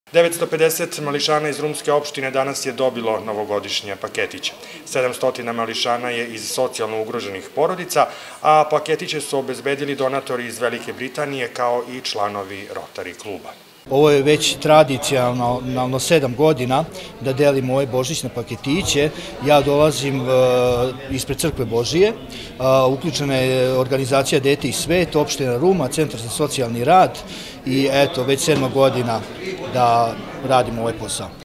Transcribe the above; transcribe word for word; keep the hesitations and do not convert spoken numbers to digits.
devetsto pedeset mališana iz Rumske opštine danas je dobilo novogodišnje paketiće. sedamsto mališana je iz socijalno ugroženih porodica, a paketiće su obezbedili donatori iz Velike Britanije kao i članovi Rotary kluba. Ovo je već tradicionalno sedam godina da delimo ove božićne paketiće. Ja dolazim ispred Crkve Božije, uključena je organizacija Dete i svet, opština Ruma, Centar za socijalni rad i eto, već sedma godina da radimo ovaj posao.